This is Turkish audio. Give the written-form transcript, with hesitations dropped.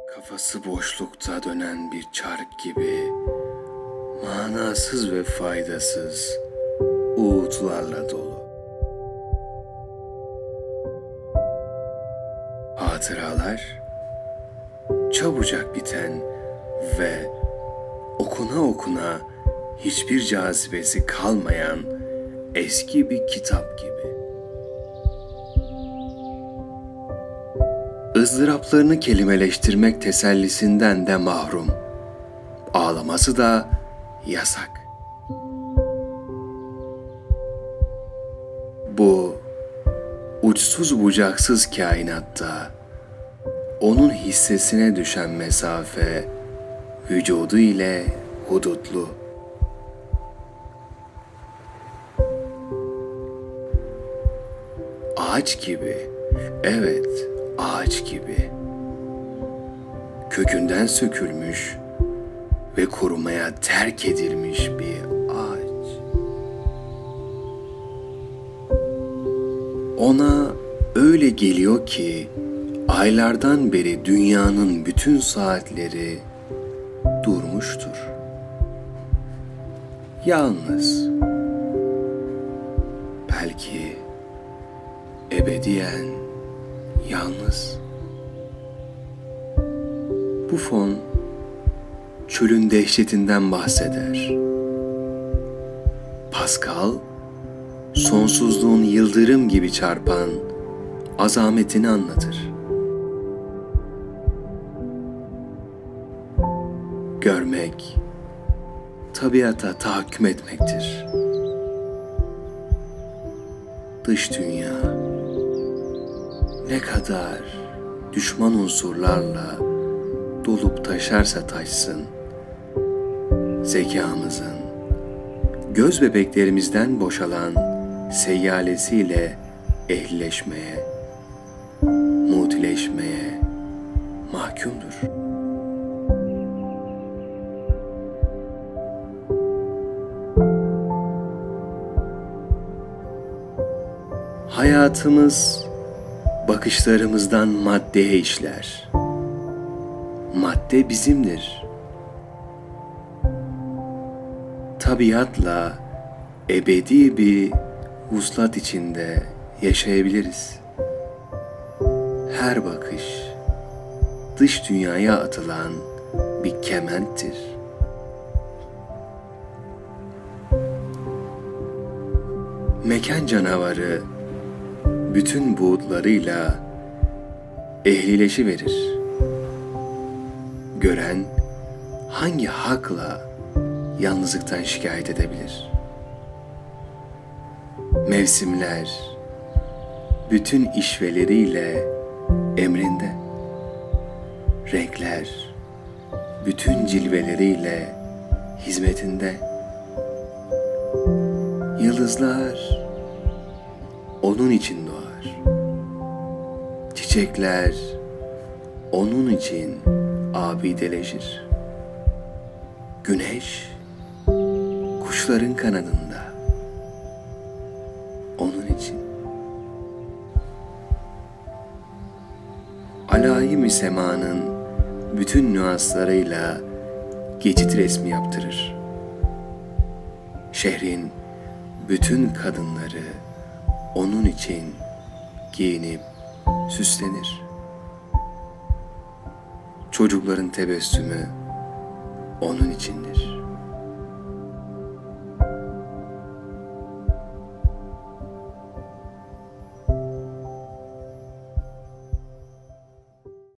Kafası boşlukta dönen bir çark gibi, manasız ve faydasız uğultularla dolu. Hatıralar, çabucak biten ve okuna okuna hiçbir cazibesi kalmayan eski bir kitap gibi. ızdıraplarını kelimeleştirmek tesellisinden de mahrum. Ağlaması da yasak. Bu uçsuz bucaksız kainatta onun hissesine düşen mesafe vücudu ile hudutlu. Ağaç gibi, evet, ağaç gibi. Kökünden sökülmüş ve kurumaya terk edilmiş bir ağaç. Ona öyle geliyor ki aylardan beri dünyanın bütün saatleri durmuştur. Yalnız, belki ebediyen yalnız. Bu fon çölün dehşetinden bahseder. Pascal, sonsuzluğun yıldırım gibi çarpan azametini anlatır. Görmek, tabiata tahakküm etmektir. Dış dünya ne kadar düşman unsurlarla dolup taşarsa taşsın, zekamızın, göz bebeklerimizden boşalan seyyalesiyle ehlileşmeye, mutileşmeye mahkumdur. Hayatımız bakışlarımızdan maddeye işler. Madde bizimdir. Tabiatla ebedi bir vuslat içinde yaşayabiliriz. Her bakış dış dünyaya atılan bir kementtir. Mekan canavarı bütün buğutlarıyla ehlileşiverir. Gören hangi hakla yalnızlıktan şikayet edebilir? Mevsimler bütün işveleriyle emrinde. Renkler bütün cilveleriyle hizmetinde. Yıldızlar onun için doğar. Çiçekler onun için abideleşir. Güneş kuşların kanadında onun için. Alayim-i semanın bütün nüanslarıyla geçit resmi yaptırır. Şehrin bütün kadınları onun için giyinip süslenir. Çocukların tebessümü onun içindir.